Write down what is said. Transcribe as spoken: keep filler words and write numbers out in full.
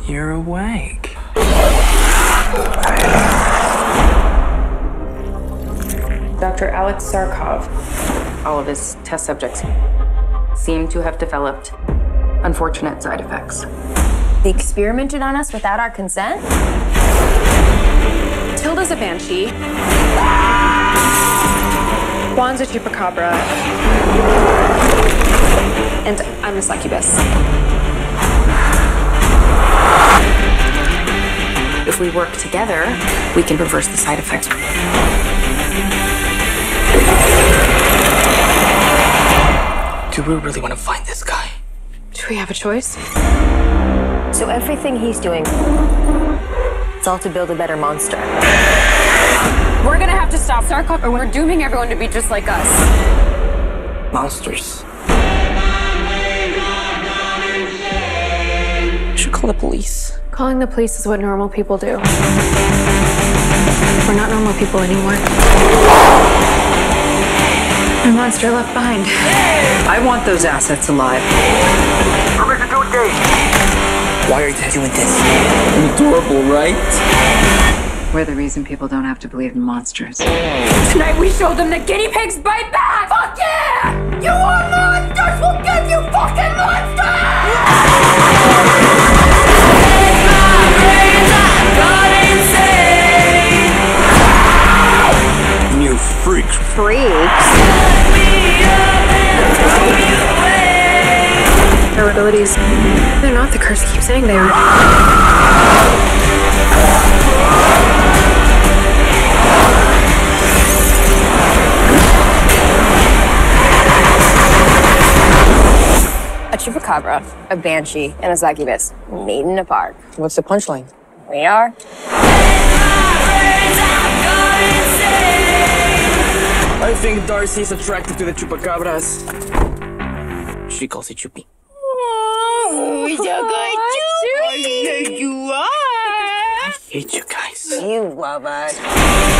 You're awake. Doctor Alex Sarkov. All of his test subjects seem to have developed unfortunate side effects. They experimented on us without our consent? Tilda's a banshee. Juan's a chupacabra. And I'm a succubus. If we work together, we can reverse the side effects. Do we really want to find this guy? Do we have a choice? So everything he's doing, it's all to build a better monster. We're gonna have to stop Sarkov, or we're dooming everyone to be just like us. Monsters. You should call the police. Calling the police is what normal people do. We're not normal people anymore. A monster left behind. I want those assets alive. Permission to engage. Why are you doing this? Adorable, right? We're the reason people don't have to believe in monsters. Tonight we show them that guinea pigs bite back! Fuck yeah! You want monsters? We'll give you fucking monsters! New freaks. Freaks? Their abilities, they're not the curse keeps saying they are. A chupacabra, a banshee, and a succubus. Made in a park. What's the punchline? We are. I think Darcy's attracted to the chupacabras. She calls it Chupi. Oh, so good, Chupi! I hate you guys. You love us.